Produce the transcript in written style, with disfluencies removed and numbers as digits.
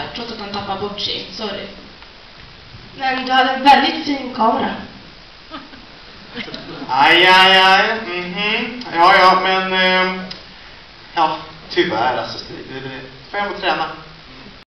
trots att han tappar bort sig. Sorry. Men du hade en väldigt fin kamera. Aj. Ja, men... ja, tyvärr alltså. Får jag få träna?